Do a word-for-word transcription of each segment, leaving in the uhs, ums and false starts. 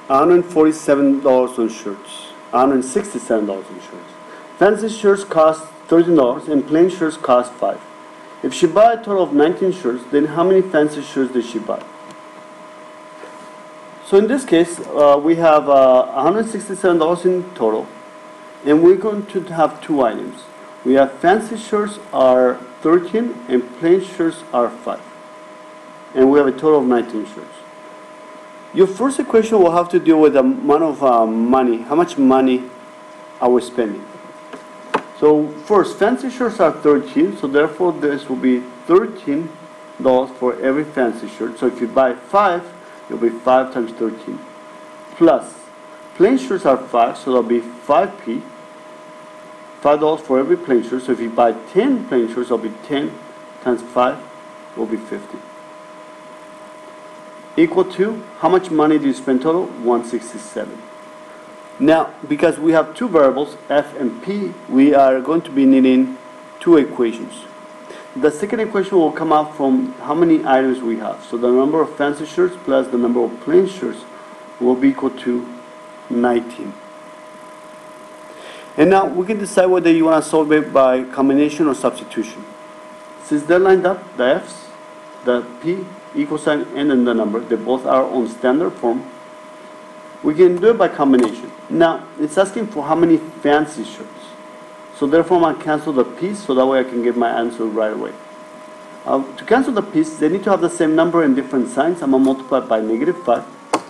one hundred forty-seven dollars on shirts, one hundred sixty-seven dollars on shirts. Fancy shirts cost thirteen dollars and plain shirts cost five dollars. If she buy a total of nineteen shirts, then how many fancy shirts did she buy? So in this case, uh, we have uh, one hundred sixty-seven dollars in total, and we're going to have two items. We have fancy shirts are thirteen and plain shirts are five. And we have a total of nineteen shirts. Your first equation will have to deal with the amount of uh, money. How much money are we spending? So first, fancy shirts are thirteen, so therefore this will be thirteen dollars for every fancy shirt. So if you buy five, it'll be five times thirteen. Plus, plain shirts are five, so that'll be five P. five dollars for every plain shirt. So if you buy ten plain shirts, it'll be ten times five will be fifty. Equal to, how much money do you spend total? one hundred sixty-seven. Now, because we have two variables, F and P, we are going to be needing two equations. The second equation will come out from how many items we have. So the number of fancy shirts plus the number of plain shirts will be equal to nineteen. And now we can decide whether you want to solve it by combination or substitution. Since they're lined up, the F's, the P, equal sign, and then the number, they both are on standard form, we can do it by combination. Now, it's asking for how many fancy shirts. So therefore, I'm going to cancel the P's so that way I can get my answer right away. Uh, to cancel the P's, they need to have the same number and different signs. I'm going to multiply by negative five.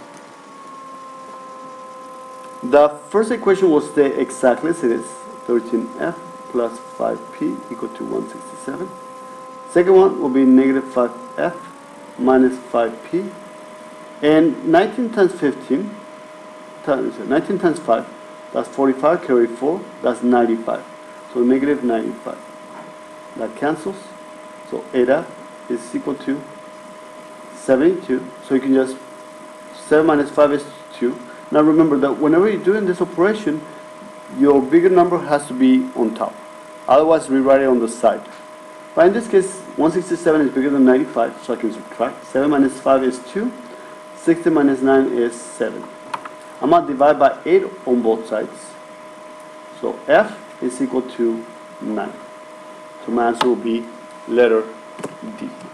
The first equation will stay exactly as it is, thirteen F plus five P equal to one hundred sixty-seven. Second one will be negative five F minus five P. And nineteen times fifteen, times, nineteen times five, that's forty-five, carry four, that's ninety-five. So negative ninety-five. That cancels. So eight F is equal to seventy-two. So you can just, seven minus five is two. Now remember that whenever you're doing this operation, your bigger number has to be on top. Otherwise, rewrite it on the side. But in this case, one hundred sixty-seven is bigger than ninety-five, so I can subtract. seven minus five is two. sixty minus nine is seven. I'm going to divide by eight on both sides. So F is equal to nine. So my answer will be letter D.